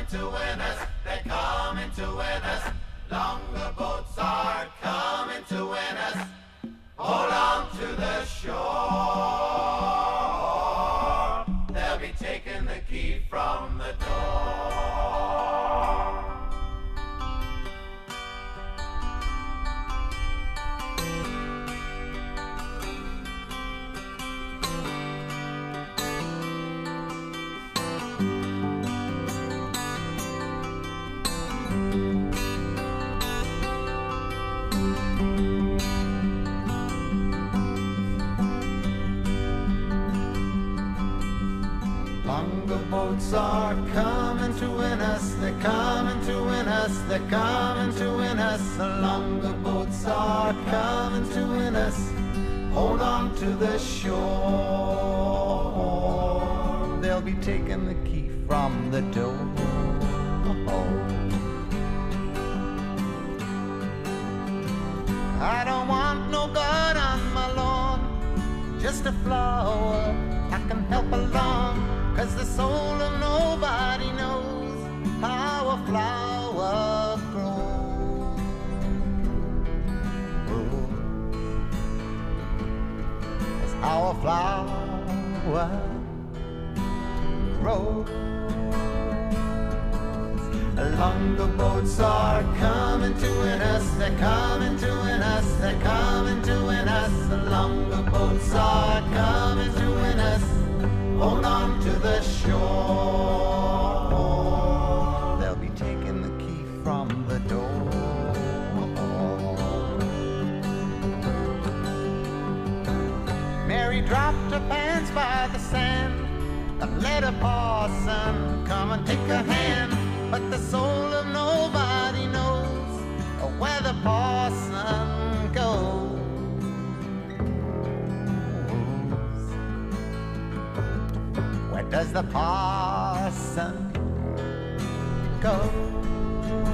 to win us. They're coming to win us. Longer boats are coming to win us. Hold on to the shore. They'll be taking the key from the door. Longer boats are coming to win us. They're coming to win us. They're coming to win us. The longer boats are coming to win us. Hold on to the shore. They'll be taking the key from the door. I don't want no God on my lawn, just a flower I can help along. 'Cause the soul of nobody knows how a flower grows. That's how a flower grows. Longer boats are coming to win us. They're coming to win us. They're coming to win us. The longer boats are coming to win us. Hold on to the shore. They'll be taking the key from the door. Mary dropped her pants by the sand and let her parson come and take her hand. But the soul of nobody knows where the parson goes. Where does the parson go?